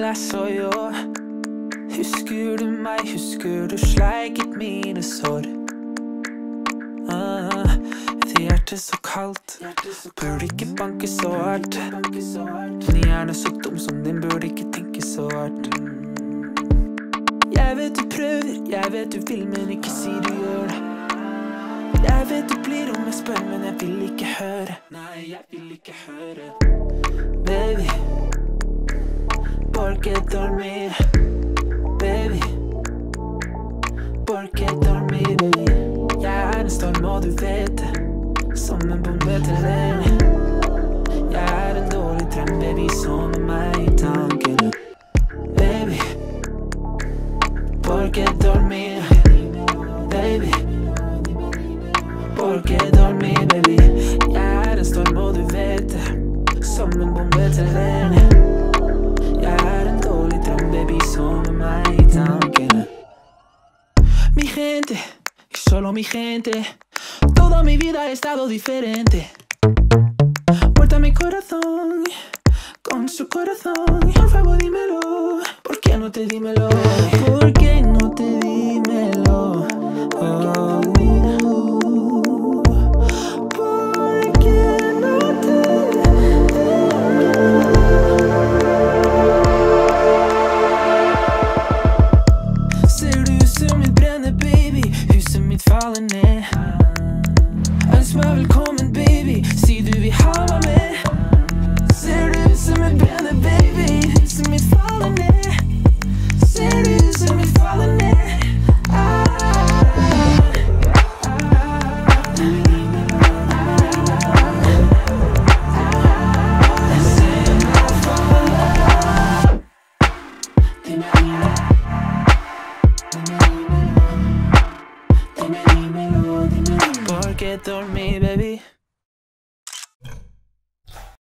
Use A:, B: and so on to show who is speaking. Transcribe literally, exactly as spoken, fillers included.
A: lilla så jag. Husker du meg, husker du sleiket mine sår? ah, Et hjerte så kaldt, burde ikke banke så hardt. En hjerne så dum som din burde ikke tenke så hardt. Jeg vet du prøver, jeg vet du vil, men ikke si du gjør det. Jeg vet du blir om jeg spør, men jeg vil ikke høre. Nei, jeg vil ikke høre. Baby, ¿por qué dormir? Baby, ¿por qué dormir, baby? Jeg er en storm og du vet det, som en bombe til deg. Jeg er en dårlig drøm, baby, som er meg i tankene. Baby, ¿por qué dormir? Baby, ¿por qué dormir, baby? Jeg er en storm og du vet det, som en bombe til deg. Jeg er en dårlig drøm, baby, som er meg i tankene. Mi gente, y solo mi gente, toda mi vida ha estado diferente. Muerta mi corazón, con su corazón. Por favor dímelo, ¿por qué no te dímelo? ¿Por qué no te dímelo? Oh, ¿por qué no te Ser du som mitt brenner, baby, huset mitt faller ned. Ønsk meg velkommen, baby, si du vil ha meg med. Ser du som mitt brenner, baby, huset mitt faller ned. Ser du som mitt faller ned. ah, ¿Por qué dormir, baby?